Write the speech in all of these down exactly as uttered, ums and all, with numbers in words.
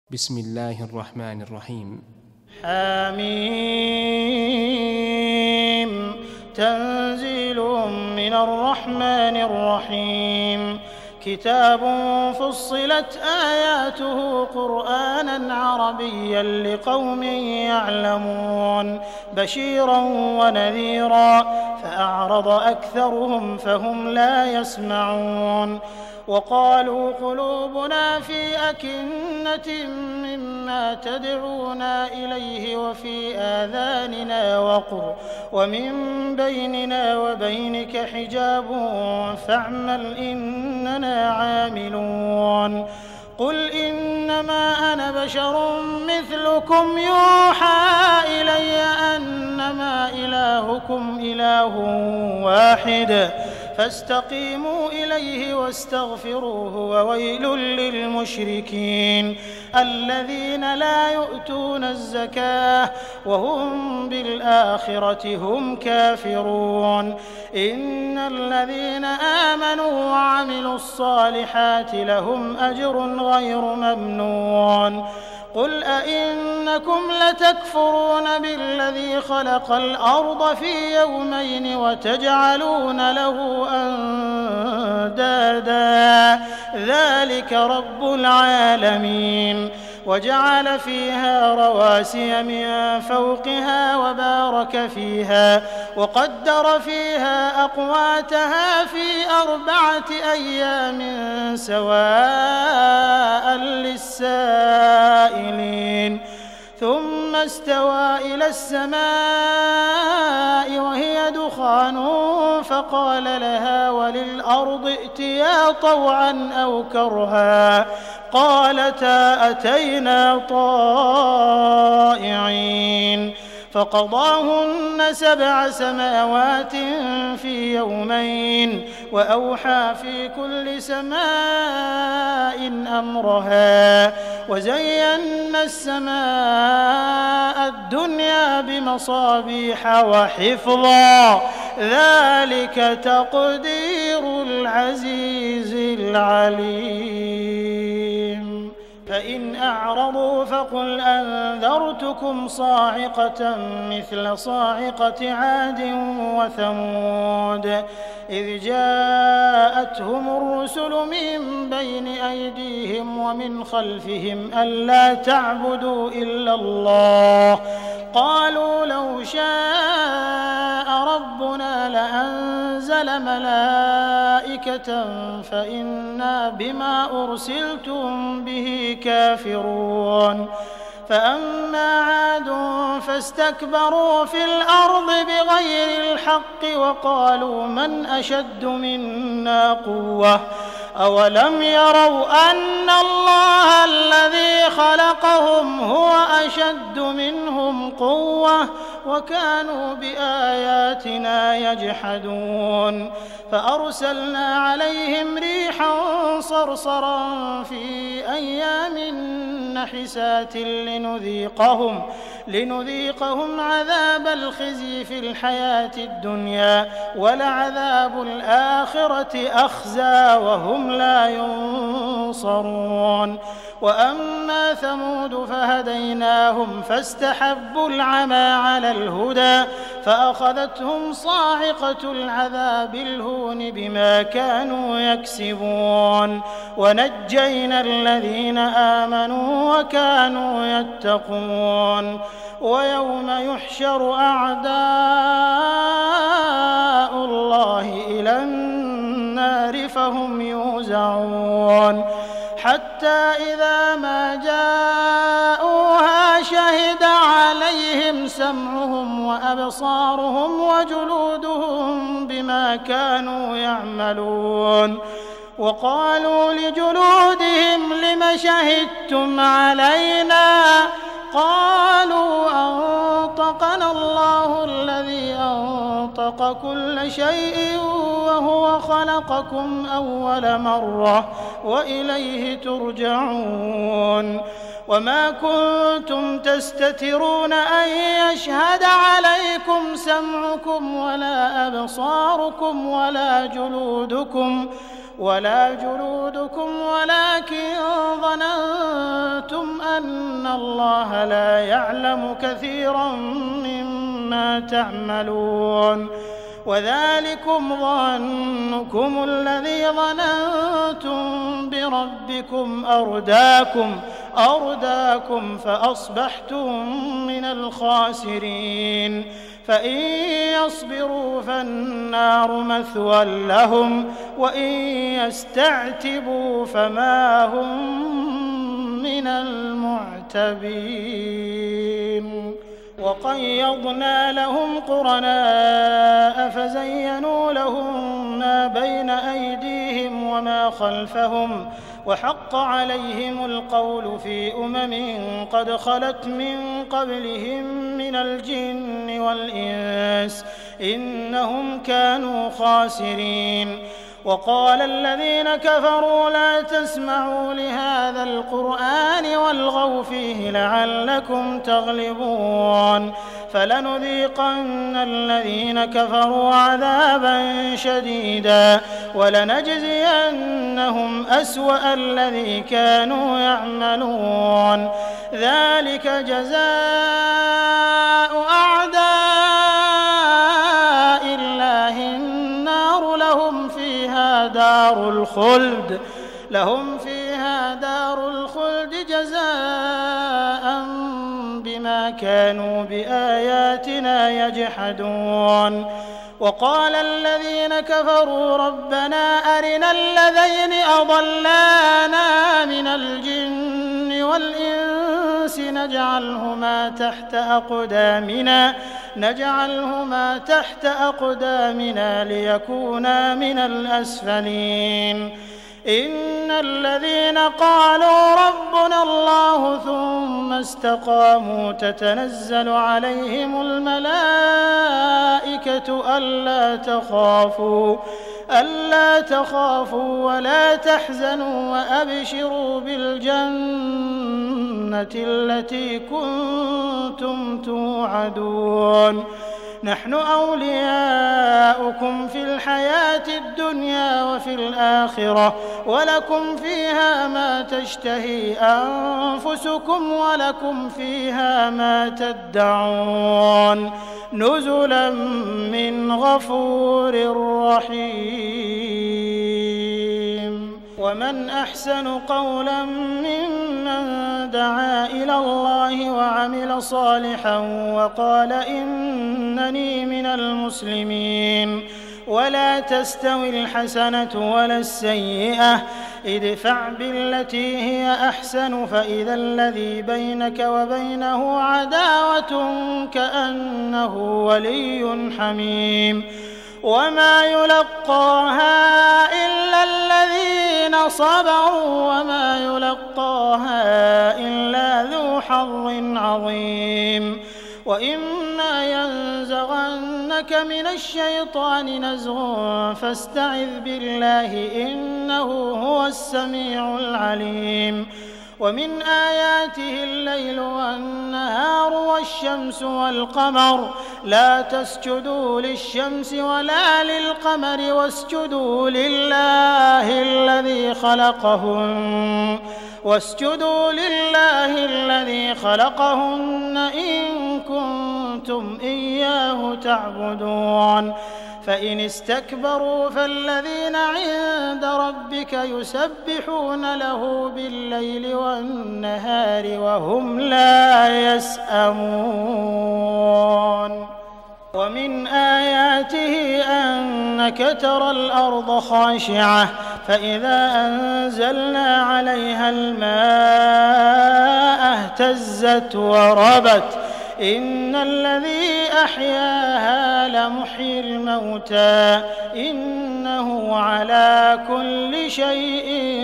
بسم الله الرحمن الرحيم. حميم تنزيل من الرحمن الرحيم. كتاب فصلت آياته قرآنا عربيا لقوم يعلمون بشيرا ونذيرا فأعرض أكثرهم فهم لا يسمعون. وقالوا قلوبنا في أكنة مما تدعونا إليه وفي آذاننا وقر ومن بيننا وبينك حجاب فاعمل إننا عاملون. قل إنما أنا بشر مثلكم يوحى إلي أنما إلهكم إله واحد فاستقيموا إليه واستغفروه وويل للمشركين الذين لا يؤتون الزكاة وهم بالآخرة هم كافرون. إن الذين آمنوا وعملوا الصالحات لهم أجر غير ممنون. قل أئنكم لتكفرون بالذي خلق الأرض في يومين وتجعلون له أندادا ذلك رب العالمين. وجعل فيها رواسي من فوقها وبارك فيها وقدر فيها أقواتها في أربعة أيام سواء للسائلين. ثم استوى إلى السماء وهي دخان فقال لها وللأرض ائتيا طوعا أو كرها قالتا أتينا طائعين. فقضاهن سبع سماوات في يومين وأوحى في كل سماء أمرها وزينا السماء الدنيا بمصابيح وحفظا ذلك تقدير العزيز العليم. فإن أعرضوا فقل أنذرتكم صاعقة مثل صاعقة عاد وثمود إذ جاءتهم الرسل من بين أيديهم ومن خلفهم ألا تعبدوا إلا الله قالوا لو شاء ربنا لأنزل ملائكة فإنا بما أرسلتم به كافرون. فأما عاد فاستكبروا في الأرض بغير الحق وقالوا من أشد منا قوة أولم يروا أن الله الذي خلقهم هو أشد منهم قوة وكانوا بآياتنا يجحدون. فأرسلنا عليهم ريحا صرصرا في أيام نحسات لنذيقهم لنذيقهم عذاب الخزي في الحياة الدنيا ولعذاب الآخرة أخزى وهم لا ينصرون. وأما ثمود فهديناهم فاستحبوا العمى على الهدى فأخذتهم صاعقة العذاب الهون بما كانوا يكسبون ونجينا الذين آمنوا وكانوا يتقون. ويوم يحشر أعداء الله إلى النار فهم يوزعون حتى إذا ما جاءوها شهد عليهم سمعهم وأبصارهم وجلودهم بما كانوا يعملون. وقالوا لجلودهم لم شهدتم علينا قالوا أنطقنا الله الذي أنطق كل شيء وهو خلقكم أول مرة وإليه ترجعون. وما كنتم تستترون أن يشهد عليكم سمعكم ولا أبصاركم ولا جلودكم ولا جلودكم ولكن ظننتم أن الله لا يعلم كثيرا مما تعملون وذلكم ظنكم الذي ظننتم بربكم أرداكم أرداكم فأصبحتم من الخاسرين فإن يصبروا فالنار مثوى لهم وإن يستعتبوا فما هم من المعتبين وقيضنا لهم قرناء فزينوا لهم ما بين أيديهم وما خلفهم وحق عليهم القول في أمم قد خلت من قبلهم من الجن والإنس إنهم كانوا خاسرين وقال الذين كفروا لا تسمعوا لهذا القرآن والغوا فيه لعلكم تغلبون فلنذيقن الذين كفروا عذابا شديدا ولنجزينهم أسوأ الذي كانوا يعملون ذلك جزاء أعداء الله النار لهم فيها دار الخلد لهم فيها دار الخلد جزاء بما كانوا بآياتنا يجحدون وقال الذين كفروا ربنا أرنا الذين أضلانا من الجن والإنس نجعلهما تحت أقدامنا نجعلهما تحت أقدامنا ليكونا من الأسفلين إن الذين قالوا ربنا الله ثم استقاموا تتنزل عليهم الملائكة ألا تخافوا ألا تخافوا ولا تحزنوا وأبشروا بالجنة التي كنتم توعدون نحن أولياؤكم في الحياة الدنيا وفي الآخرة ولكم فيها ما تشتهي أنفسكم ولكم فيها ما تدعون نزلا من غفور رحيم ومن أحسن قولا ممن دعا إلى الله وعمل صالحا وقال إنني من المسلمين ولا تستوي الحسنة ولا السيئة ادفع بالتي هي أحسن فإذا الذي بينك وبينه عداوة كأنه ولي حميم وما يلقاها إلا الذين صبروا وما يلقاها إلا ذو حظ عظيم وإما ينزغنك من الشيطان نزغ فاستعذ بالله إنه هو السميع العليم ومن آياته الليل والنهار والشمس والقمر لا تسجدوا للشمس ولا للقمر واسجدوا لله الذي خلقهن واسجدوا لله الذي خلقهن إن كنتم إياه تعبدون فإن استكبروا فالذين عند ربك يسبحون له بالليل والنهار وهم لا يسأمون ومن آياته أنك ترى الأرض خاشعة فإذا أنزلنا عليها الماء اهتزت وربت إن الذي أحياها لمحيي الموتى إنه على كل شيء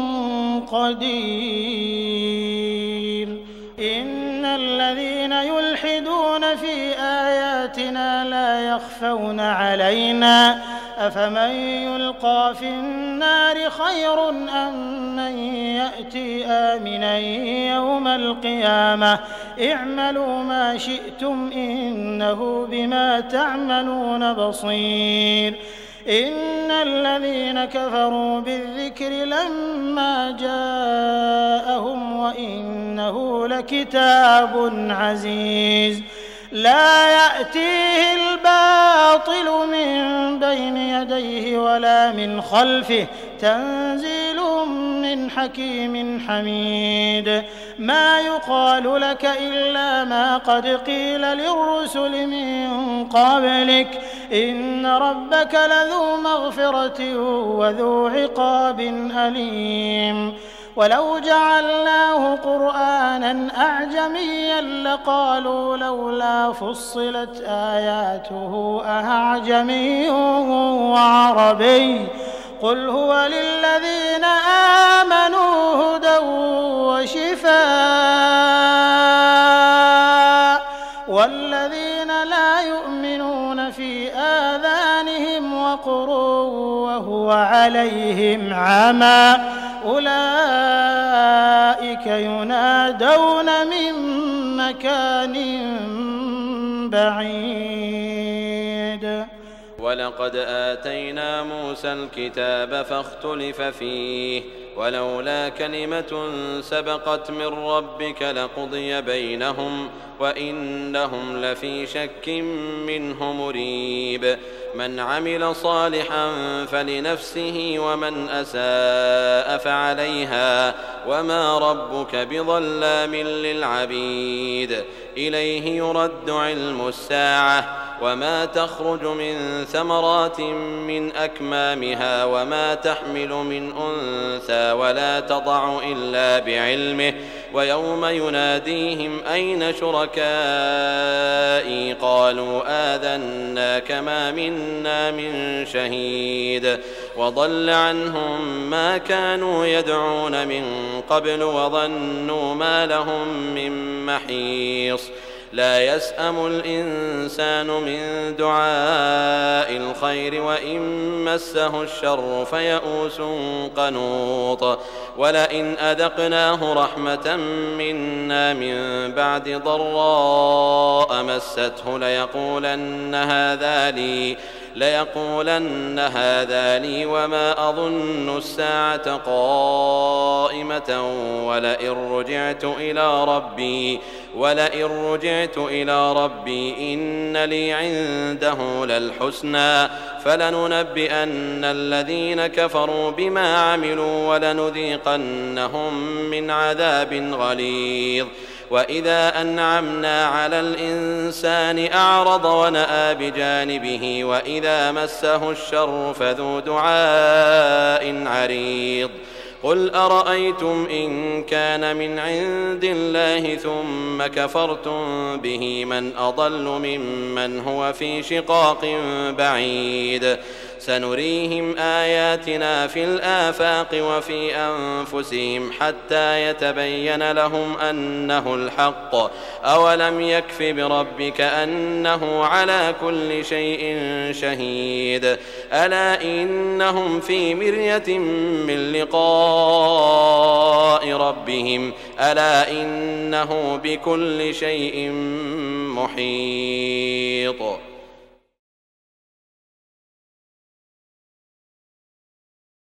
قدير إن الذين يلحدون في آياتنا لا يخفون علينا أفمن يلقى في النار خير أم من يأتي آمنا يوم القيامة اعملوا ما شئتم إنه بما تعملون بصير إن الذين كفروا بالذكر لما جاءهم وإنه لكتاب عزيز لا يأتيه الباطل من بين يديه ولا من خلفه تنزيل من حكيم حميد ما يقال لك إلا ما قد قيل للرسل من قبلك إن ربك لذو مغفرة وذو عقاب أليم ولو جعلناه قرآنا أعجميا لقالوا لولا فصلت آياته أعجمي وعربي قل هو للذين آمنوا هدى وشفاء والذين لا يؤمنون في آذانهم وقر وهو عليهم عمى أولئك ينادون من مكان بعيد ولقد آتينا موسى الكتاب فاختلف فيه ولولا كلمة سبقت من ربك لقضي بينهم وإنهم لفي شك منه مريب من عمل صالحا فلنفسه ومن أساء فعليها وما ربك بظلام للعبيد إليه يرد علم الساعة وما تخرج من ثمرات من أكمامها وما تحمل من أنثى ولا تضع إلا بعلمه ويوم يناديهم أين شركائي قالوا آذناك ما منا من شهيد وضل عنهم ما كانوا يدعون من قبل وظنوا ما لهم من محيص لا يسأم الإنسان من دعاء الخير وإن مسه الشر فيئوس قنوط ولئن أذقناه رحمة منا من بعد ضراء مسته ليقولن هذا لي ليقولن هذا لي وما أظن الساعة قائمة ولئن رجعت إلى ربي ولئن رجعت إلى ربي إن لي عنده للحسنى فلننبئن الذين كفروا بما عملوا ولنذيقنهم من عذاب غليظ وإذا أنعمنا على الإنسان أعرض ونأى بجانبه وإذا مسه الشر فذو دعاء عريض قل أرأيتم إن كان من عند الله ثم كفرتم به من أضل ممن هو في شقاق بعيد سنريهم آياتنا في الآفاق وفي أنفسهم حتى يتبين لهم أنه الحق أولم يكف بربك أنه على كل شيء شهيد ألا إنهم في مرية من لقاء ربهم ألا إنه بكل شيء محيط.